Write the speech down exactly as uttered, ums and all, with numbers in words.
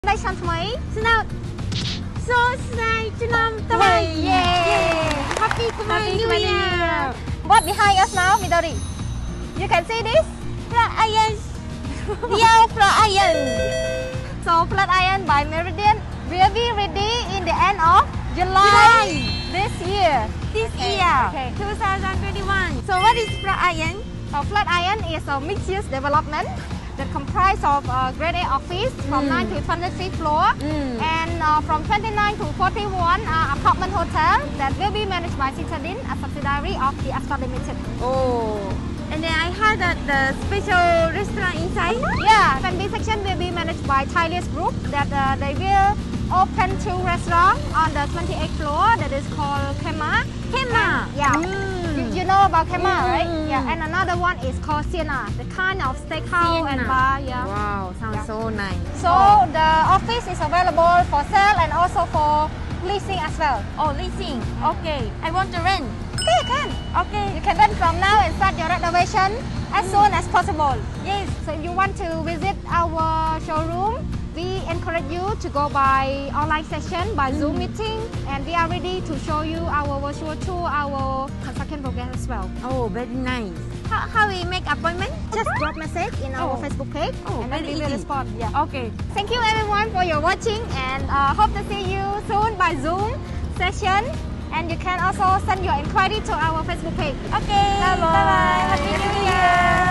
ได้ชั้นថ្មីสนุกសួស្តីឆ្នាំថ្មី Yay Happy Khmer New Year What behind us now Midori You can see this flat iron Yo flat iron So flat iron by Meridian will be ready in the end of July this year This okay. year okay. twenty twenty-one So what is flat iron? So flat iron is a mixed-use development that comprise of uh, grade A office from mm. nine to twenty-three floor mm. and uh, from twenty-nine to forty-one uh, apartment hotel that will be managed by Citadin, a subsidiary of the Ascot Limited. Oh, and then I heard that the special restaurant inside. Yeah, F and B section will be managed by Thailand Group that uh, they will open two restaurants on the twenty-eighth floor that is called Kema. Kema. And, yeah. Mm. You, you know about Kema, mm. right? Yeah, and another one is called Sienna, the kind of steakhouse and bar. Yeah. Wow, sounds yeah. so nice. So oh. the office is available for sale and also for leasing as well. Oh, leasing. Okay, I want to rent. Okay, you can. Okay. You can rent from now and start your renovation as mm. soon as possible. Yes. So if you want to visit our showroom, we encourage you to go by online session, by mm. Zoom meeting, and we are ready to show you our virtual tour, our construction program as well. Oh, very nice. How, how we make appointment? Just drop message in our oh. Facebook page, oh, and then we easy. will respond. Yeah. Okay. Thank you everyone for your watching, and uh, hope to see you soon by Zoom session. And you can also send your inquiry to our Facebook page. Okay. Bye bye. Happy New Year.